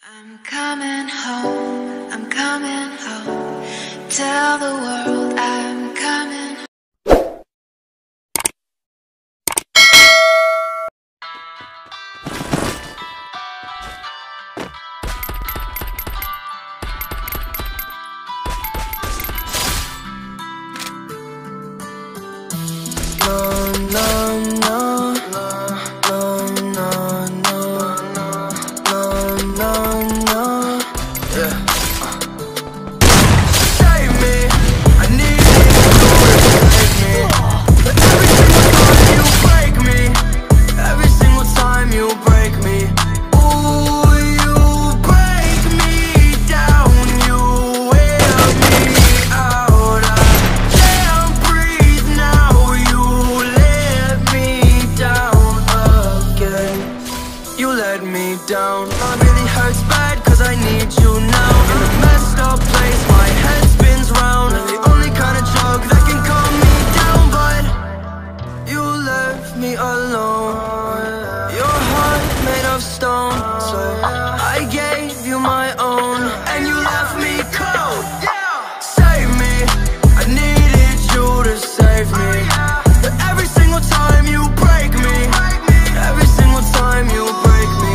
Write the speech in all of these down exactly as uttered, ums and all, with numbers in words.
I'm coming home, I'm coming home. Tell the world I'm coming home. Down. It really hurts bad cause I need you now. In a messed up place, my head spins round. And the only kind of drug that can calm me down. But you left me alone. Your heart made of stone. So I gave you my own, and you left me cold. Save me, I needed you to save me. But every single time you break me, every single time you break me,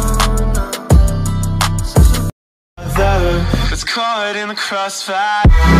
caught in the crossfire.